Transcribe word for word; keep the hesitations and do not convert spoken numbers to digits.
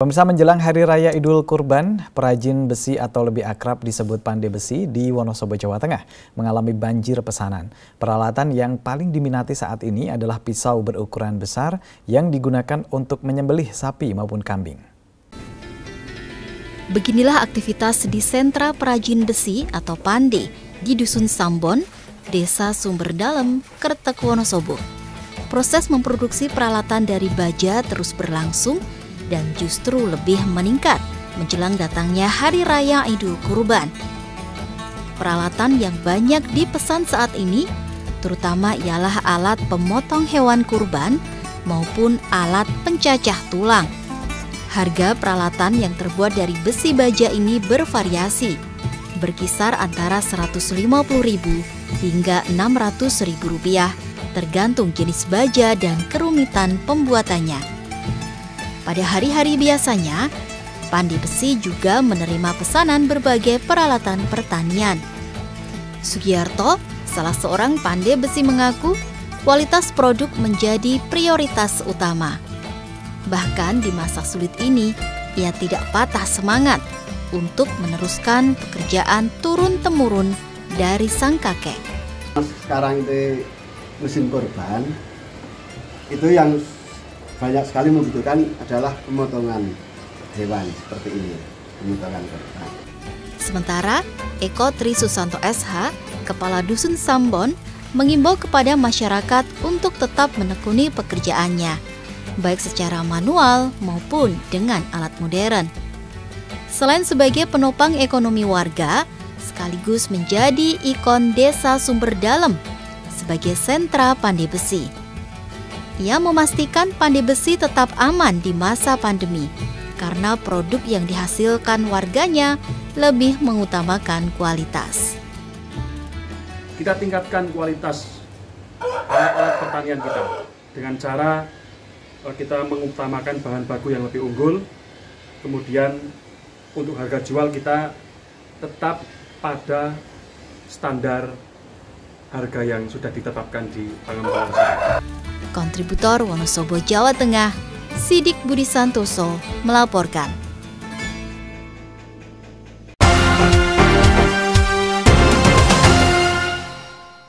Pemirsa, menjelang Hari Raya Idul Kurban, perajin besi atau lebih akrab disebut pandai besi di Wonosobo, Jawa Tengah mengalami banjir pesanan. Peralatan yang paling diminati saat ini adalah pisau berukuran besar yang digunakan untuk menyembelih sapi maupun kambing. Beginilah aktivitas di sentra perajin besi atau pandai di Dusun Sambon, Desa Sumberdalem, Kretek, Wonosobo. Proses memproduksi peralatan dari baja terus berlangsung dan justru lebih meningkat menjelang datangnya Hari Raya Idul Kurban. Peralatan yang banyak dipesan saat ini terutama ialah alat pemotong hewan kurban maupun alat pencacah tulang. Harga peralatan yang terbuat dari besi baja ini bervariasi, berkisar antara seratus lima puluh ribu hingga enam ratus ribu rupiah, tergantung jenis baja dan kerumitan pembuatannya. Pada hari-hari biasanya, pandai besi juga menerima pesanan berbagai peralatan pertanian. Sugiyarto, salah seorang pandai besi, mengaku kualitas produk menjadi prioritas utama. Bahkan di masa sulit ini, ia tidak patah semangat untuk meneruskan pekerjaan turun-temurun dari sang kakek. Sekarang itu musim kurban, itu yang banyak sekali membutuhkan adalah pemotongan hewan seperti ini, pemotongan kurban. Sementara Eko Tri Susanto S H, Kepala Dusun Sambon, mengimbau kepada masyarakat untuk tetap menekuni pekerjaannya, baik secara manual maupun dengan alat modern. Selain sebagai penopang ekonomi warga, sekaligus menjadi ikon Desa Sumberdalem sebagai sentra pandai besi. Ia memastikan pandai besi tetap aman di masa pandemi karena produk yang dihasilkan warganya lebih mengutamakan kualitas. Kita tingkatkan kualitas alat-alat pertanian kita dengan cara kita mengutamakan bahan baku yang lebih unggul. Kemudian untuk harga jual kita tetap pada standar harga yang sudah ditetapkan di Pangan Pangan. Kontributor Wonosobo, Jawa Tengah, Sidik Budi Santoso melaporkan.